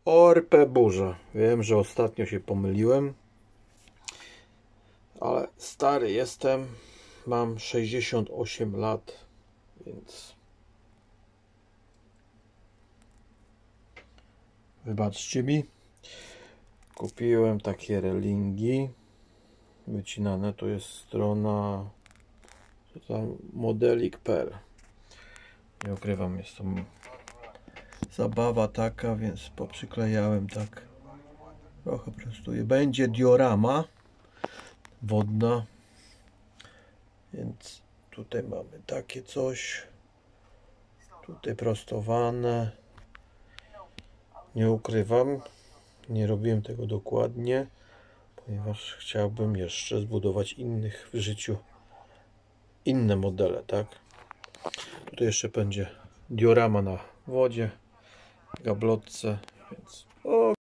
ORP Burza. Wiem, że ostatnio się pomyliłem, ale stary jestem, mam 68 lat, więc wybaczcie mi. Kupiłem takie relingi wycinane, to jest strona modelik.pl. Nie ukrywam, jest to zabawa taka, więc poprzyklejałem tak trochę prostuję. Będzie diorama wodna, więc tutaj mamy takie coś, tutaj prostowane. Nie ukrywam, nie robiłem tego dokładnie, ponieważ chciałbym jeszcze zbudować innych w życiu inne modele, tak? Tutaj jeszcze będzie diorama na wodzie, gablotce, więc